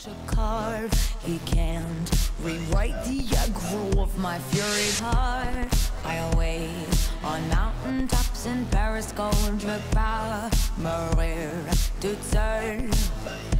To carve, he can't rewrite the aggro of my fury heart. I await on mountain tops in Paris, going to power, Maria to turn.